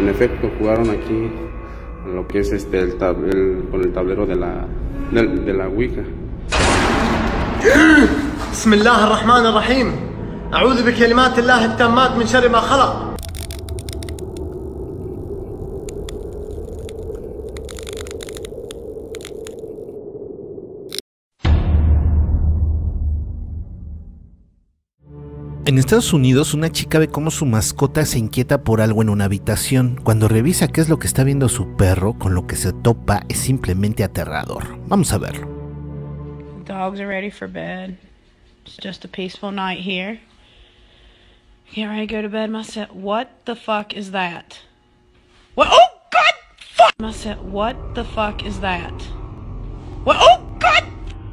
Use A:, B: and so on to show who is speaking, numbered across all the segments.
A: en efecto jugaron aquí lo que es con el tablero de la Ouija.
B: بسم الله الرحمن الرحيم أعوذ بكلمات الله التامات من شر ما خلق.
C: En Estados Unidos, una chica ve cómo su mascota se inquieta por algo en una habitación. Cuando revisa qué es lo que está viendo su perro, con lo que se topa es simplemente aterrador. Vamos a verlo.
D: Dogs are ready for bed. It's just a peaceful night here. Get ready to go to bed myself. What the fuck is that? What? Oh God! Fuck myself. What the fuck is that? What? Oh God!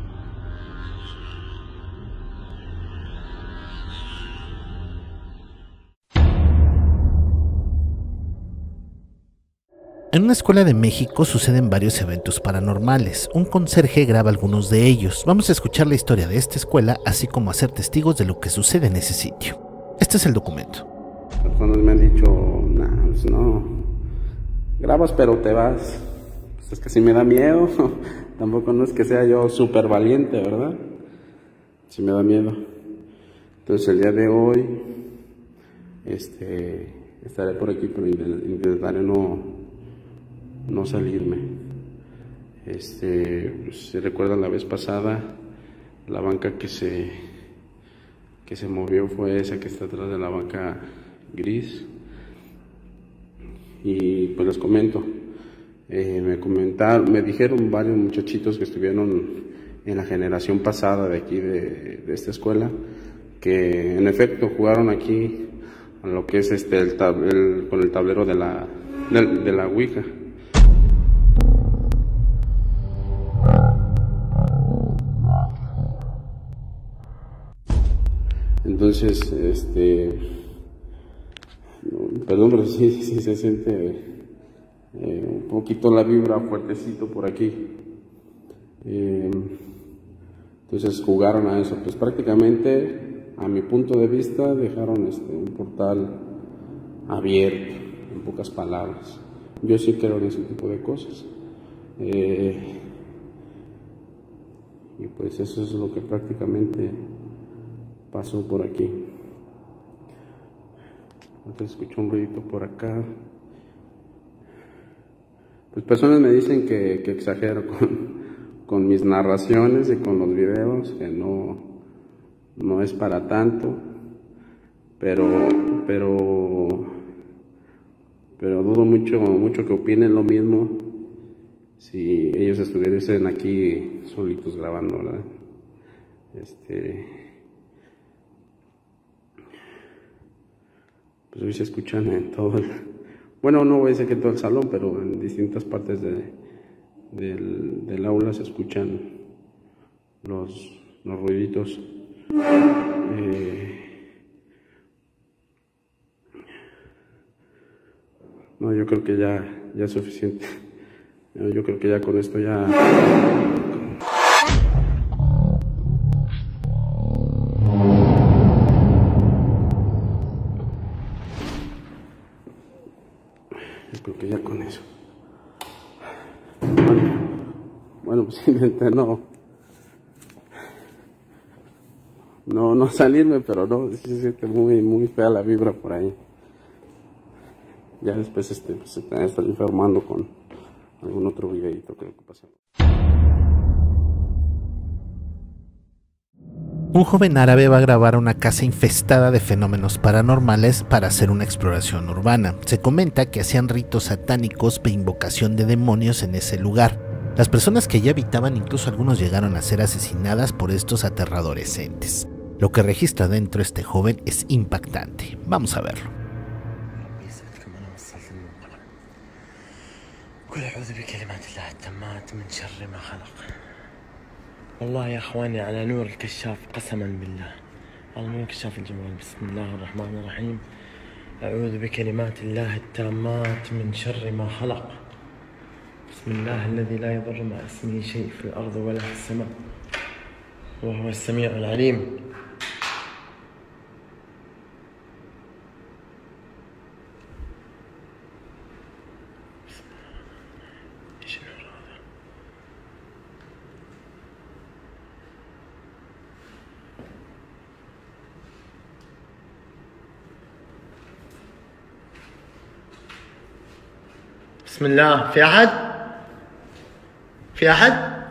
C: En una escuela de México suceden varios eventos paranormales. Un conserje graba algunos de ellos. Vamos a escuchar la historia de esta escuela, así como a ser testigos de lo que sucede en ese sitio. Este es el documento.
A: Personas me han dicho, pues no, grabas pero te vas. Pues es que si me da miedo. Tampoco no es que sea yo súper valiente, ¿verdad? Sí me da miedo. Entonces el día de hoy, estaré por aquí, pero intentaré no salirme. Si recuerdan la vez pasada, la banca que se movió fue esa que está atrás de la banca gris. Y pues les comento, me dijeron varios muchachitos que estuvieron en la generación pasada de aquí de esta escuela, que en efecto jugaron aquí a lo que es con el tablero de la Ouija. Entonces, perdón, pero sí se siente un poquito la vibra fuertecito por aquí. Entonces jugaron a eso, pues prácticamente, a mi punto de vista, dejaron un portal abierto, en pocas palabras. Yo sí creo en ese tipo de cosas. Y pues eso es lo que prácticamente pasó por aquí. Entonces escucho un ruidito por acá. Pues personas me dicen que exagero con mis narraciones y con los videos, que no es para tanto, pero dudo mucho que opinen lo mismo si ellos estuviesen aquí solitos grabando, ¿verdad? Pues hoy se escuchan en todo bueno, no voy a decir que en todo el salón, pero en distintas partes del aula se escuchan los ruiditos. No, yo creo que ya es suficiente. Yo creo que ya con esto ya... Yo creo que ya con eso. Bueno, pues intenté no salirme, pero no, sí se siente muy fea la vibra por ahí. Ya después pues, estar informando con algún otro videito que pasa.
C: Un joven árabe va a grabar una casa infestada de fenómenos paranormales para hacer una exploración urbana. Se comenta que hacían ritos satánicos e invocación de demonios en ese lugar. Las personas que allí habitaban, incluso algunos llegaron a ser asesinadas por estos aterradores entes. Lo que registra dentro este joven es impactante. Vamos a verlo.
B: والله يا اخواني على نور الكشاف قسما بالله على نور كشاف الجمال. بسم الله الرحمن الرحيم أعوذ بكلمات الله التامات من شر ما خلق. بسم الله الذي لا يضر مع اسمه شيء في الأرض ولا في السماء وهو السميع العليم. بسم الله. في أحد؟ في أحد؟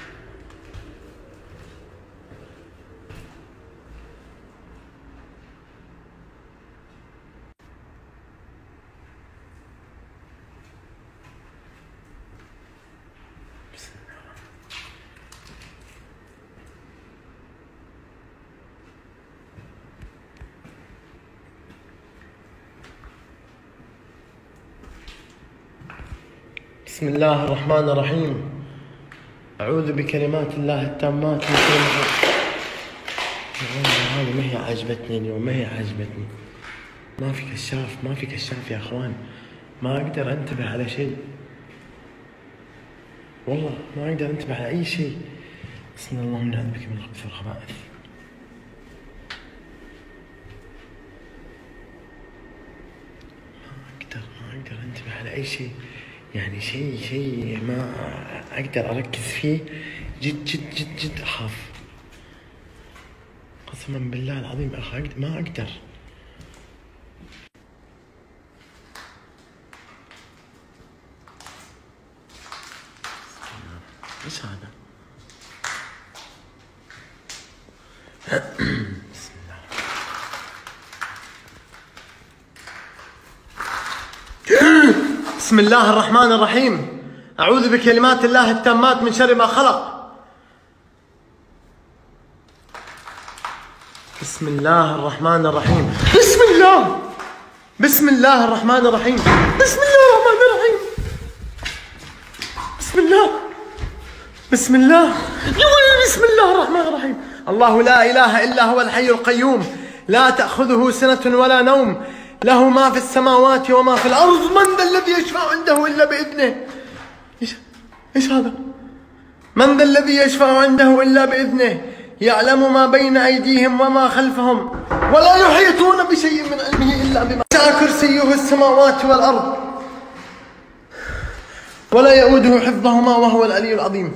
B: بسم الله الرحمن الرحيم. أعوذ بكلمات الله التامات من شر ما خلق. هذه ما هي عجبتني اليوم، ما هي عجبتني. ما في كشاف، ما في كشاف يا أخوان. ما أقدر أنتبه على شيء، والله ما أقدر أنتبه على أي شيء. بسم الله ونعوذ بك من الخبث والخبائث. ما أقدر أنتبه على أي شيء، يعني شيء ما أقدر أركز فيه. جد جد جد جد أخاف، قسما بالله العظيم ما أقدر. إيش هذا؟ بسم الله. بسم الله الرحمن الرحيم. أعوذ بكلمات الله التامات من شر ما خلق. بسم الله الرحمن الرحيم. بسم الله. بسم الله الرحمن الرحيم. بسم الله الرحمن الرحيم. بسم الله. بسم الله. بسم الله الرحمن الرحيم. الله لا إله إلا هو الحي القيوم، لا تأخذه سنة ولا نوم، له ما في السماوات وما في الأرض. من ذا الذي يشفع عنده إلا بإذنه؟ إيش هذا؟ من ذا الذي يشفع عنده إلا بإذنه؟ يعلم ما بين أيديهم وما خلفهم، ولا يحيطون بشيء من علمه إلا بما شاء. كرسيه السماوات والأرض ولا يؤوده حفظهما وهو العلي العظيم.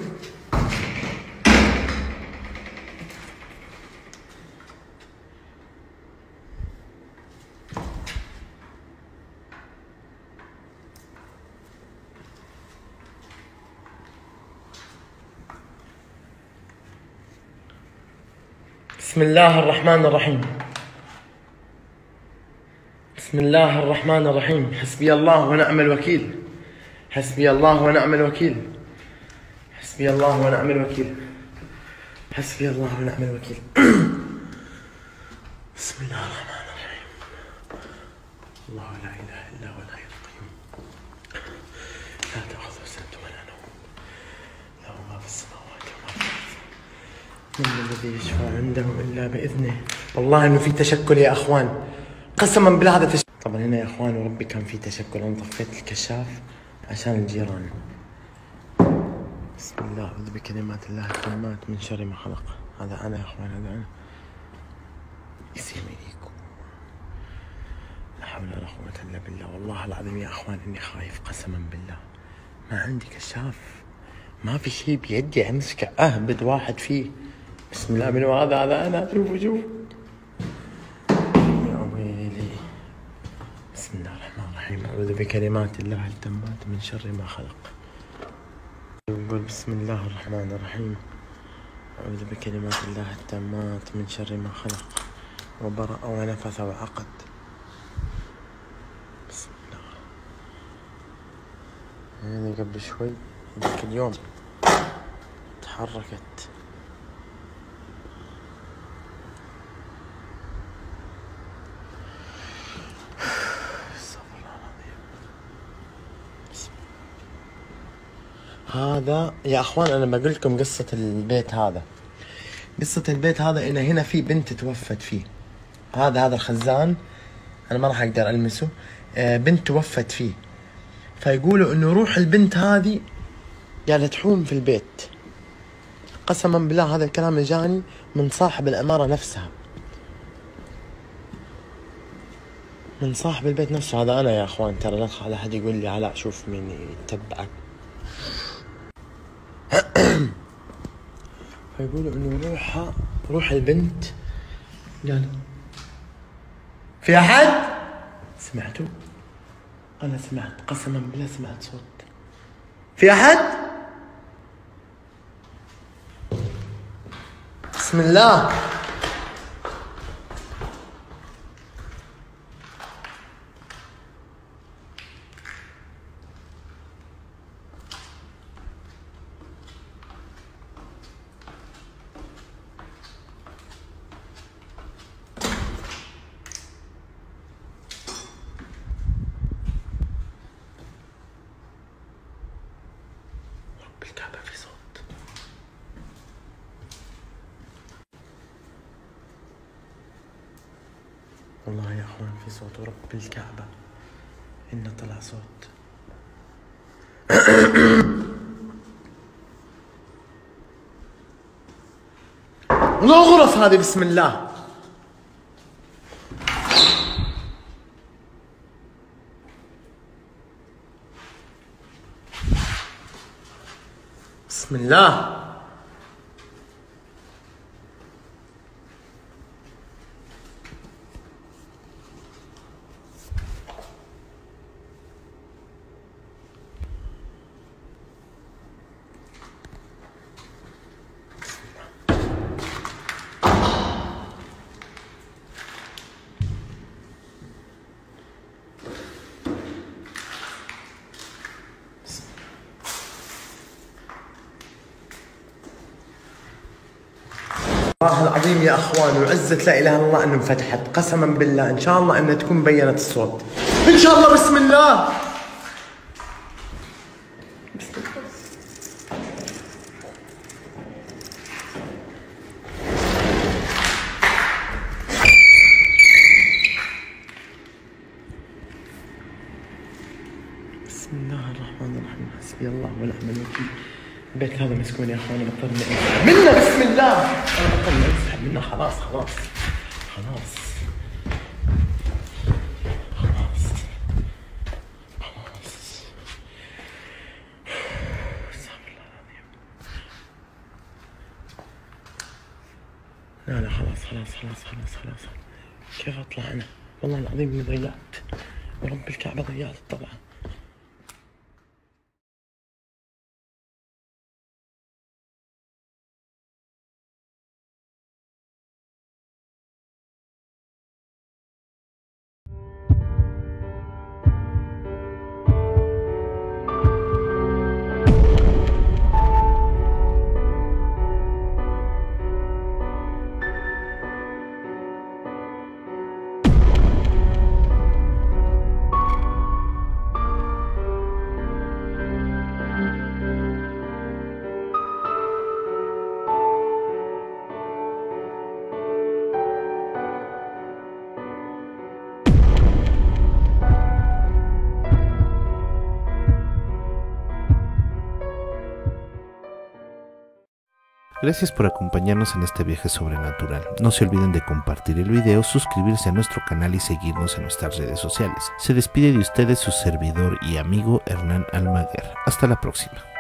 B: بسم الله الرحمن الرحيم. بسم الله الرحمن الرحيم. حسبي الله ونعم الوكيل. حسبي الله ونعم الوكيل. حسبي الله ونعم الوكيل. حسبي الله ونعم الوكيل. بسم الله الرحمن الرحيم. الله لا إله إلا هو الحي القيوم، لا تأخذه سنة ولا نوم، له ما في السماوات وما في الأرض. من الذي يشفع عنده إلا بإذنه. والله إنه في تشكل يا أخوان، قسما بالله هذا تشكل. طبعا هنا يا أخوان وربي كان في تشكل. أنا طفيت الكشاف عشان الجيران. بسم الله. أعوذ بكلمات الله التامات من شر ما خلق. هذا أنا يا أخوان، هذا أنا. يسيمينيكم. لا حول ولا قوة إلا بالله. والله العظيم يا أخوان إني خايف قسما بالله. ما عندي كشاف، ما في شيء بيدي أمسكه أهبد واحد فيه. بسم الله. من هذا أنا. شوف يا ويلي. بسم الله الرحمن الرحيم. أعوذ بكلمات الله التامات من شر ما خلق. يقول بسم الله الرحمن الرحيم. أعوذ بكلمات الله التامات من شر ما خلق وبرأ ونفث وعقد. بسم الله. يعني قبل شوي ذاك اليوم تحركت. هذا يا اخوان انا بقول لكم قصة البيت هذا. قصة البيت هذا انه هنا في بنت توفت فيه. هذا الخزان انا ما راح اقدر المسه. بنت توفت فيه، فيقولوا انه روح البنت هذه قاعدة تحوم في البيت. قسما بالله هذا الكلام جاني من صاحب العمارة نفسها، من صاحب البيت نفسه. هذا انا يا اخوان، ترى لا تخلي احد يقول لي علاء شوف مين يتبعك. فيقولوا انه روح البنت. قال في احد؟ سمعتوا؟ أنا سمعت، قسما بالله سمعت صوت. في أحد؟ بسم الله. بالكعبة في صوت. والله يا اخوان في صوت، ورب الكعبة إنه طلع صوت. الغرف هذه بسم الله. بسم الله. والله العظيم يا اخوان وعزة لا اله الا الله انه انفتحت، قسما بالله ان شاء الله انها تكون بينت الصوت ان شاء الله. بسم الله. بسم الله الرحمن الرحيم. حسبي الله ونعم الوكيل. البيت هذا مسكون يا اخوان، بطلنا نسحب منه. بسم الله. انا بطلنا نسحب منه. خلاص خلاص خلاص خلاص خلاص. استغفر الله العظيم. لا لا خلاص خلاص خلاص خلاص خلاص. كيف اطلع انا؟ والله العظيم اني ضيعت، ورب الكعبة ضيعت طبعا.
C: Gracias por acompañarnos en este viaje sobrenatural. No se olviden de compartir el video, suscribirse a nuestro canal y seguirnos en nuestras redes sociales. Se despide de ustedes su servidor y amigo Hernán Almaguer. Hasta la próxima.